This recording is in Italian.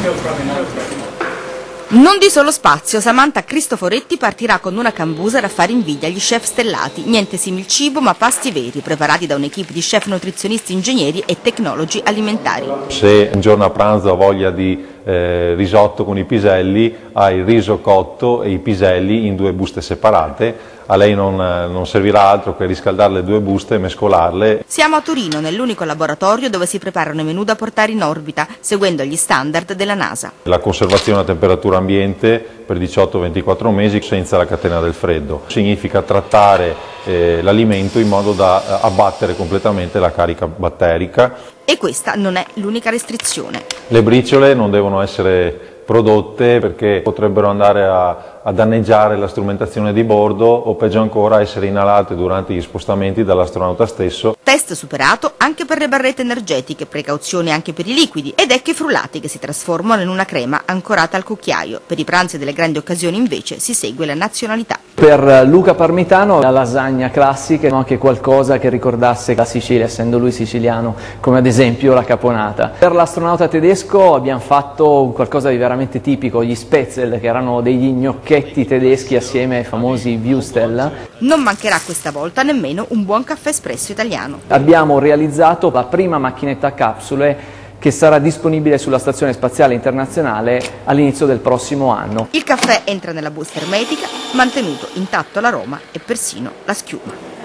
Non di solo spazio, Samantha Cristoforetti partirà con una cambusa da fare invidia agli chef stellati. Niente simil cibo, ma pasti veri, preparati da un'equipe di chef nutrizionisti, ingegneri e tecnologi alimentari. Se un giorno a pranzo ha voglia di risotto con i piselli, ha il riso cotto e i piselli in 2 buste separate. A lei non servirà altro che riscaldare le 2 buste e mescolarle. Siamo a Torino, nell'unico laboratorio dove si preparano i menù da portare in orbita, seguendo gli standard della NASA. La conservazione a temperatura ambiente per 18-24 mesi senza la catena del freddo. Significa trattare l'alimento in modo da abbattere completamente la carica batterica. E questa non è l'unica restrizione. Le briciole non devono essere prodotte perché potrebbero andare a danneggiare la strumentazione di bordo o peggio ancora essere inalate durante gli spostamenti dall'astronauta stesso. Test superato anche per le barrette energetiche, precauzioni anche per i liquidi ed ecco i frullati che si trasformano in una crema ancorata al cucchiaio. Per i pranzi delle grandi occasioni invece si segue la nazionalità. Per Luca Parmitano la lasagna classica, ma anche qualcosa che ricordasse la Sicilia, essendo lui siciliano, come ad esempio la caponata. Per l'astronauta tedesco abbiamo fatto qualcosa di veramente tipico, gli Spätzle, che erano degli gnocchetti tedeschi assieme ai famosi Würstel. Non mancherà questa volta nemmeno un buon caffè espresso italiano. Abbiamo realizzato la prima macchinetta a capsule che sarà disponibile sulla Stazione Spaziale Internazionale all'inizio del prossimo anno. Il caffè entra nella busta ermetica, mantenuto intatto l'aroma e persino la schiuma.